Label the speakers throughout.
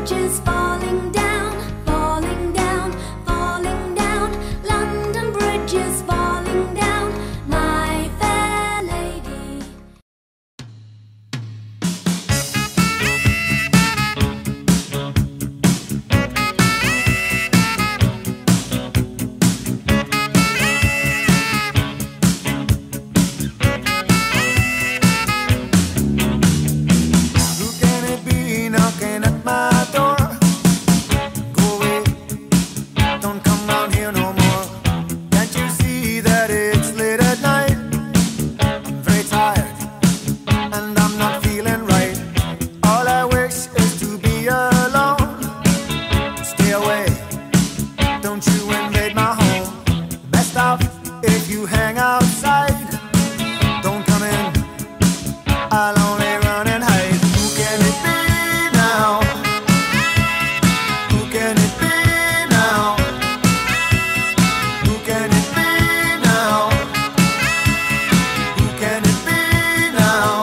Speaker 1: bridges falling down, falling down, falling down. London Bridge is falling down, my fair lady.
Speaker 2: Who can it be knocking at my door? Go away, don't come round here no more. Can't you see that it's late at night? I'm very tired and I'm not feeling right. All I wish is to be alone. Stay away, don't you invade my home. Best out if you hang outside. Don't come in, I'll only run and hide. Who can it be now? Who can it be now? Who can it be now? Who can it be now?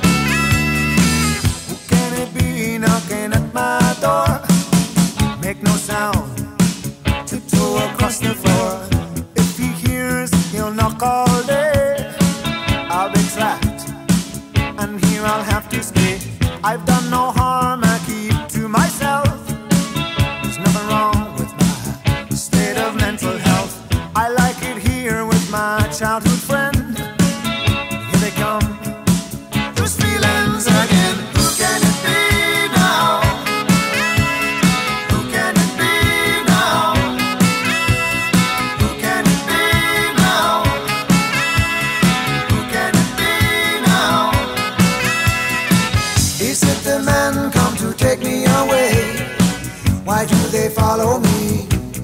Speaker 2: Who can it be knocking at my door? Make no sound, tiptoe across the floor. If he hears, he'll knock all day. I'll be trapped, and here I'll have to stay. I've done no harm, I keep to myself. There's nothing wrong with my state of mental health. I like it here with my childhood friend. Here they come, those feelings again. Who can it be now? Who can it be now? Who can it be now? Who can it be now? Is it the men come to take me away? Why do they follow me?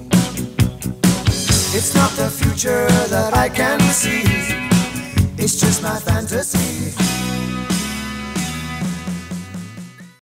Speaker 2: It's not the future that I can see, it's just my fantasy.